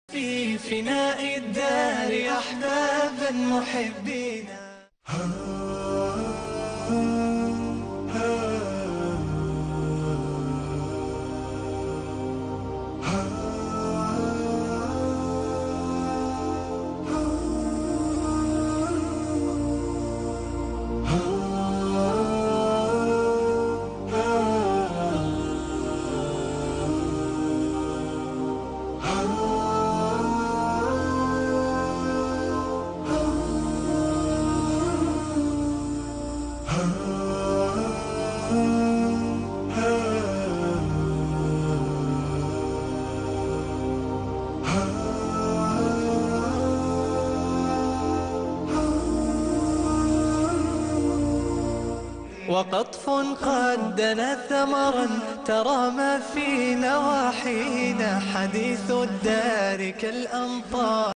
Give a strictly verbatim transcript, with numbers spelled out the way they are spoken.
في فناء الدار أحبابا محبين. وقطف قد دنا ثمرا ترى ما في نواحينا، حديث الدار كالأمطار.